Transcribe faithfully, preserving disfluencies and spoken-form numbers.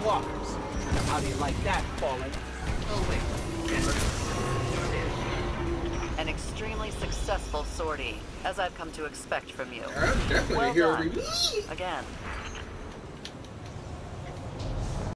walkers. Now, how do you like that, Fallen? Oh, wait. An extremely successful sortie, as I've come to expect from you. I'm definitely Well a hero done. review. Again.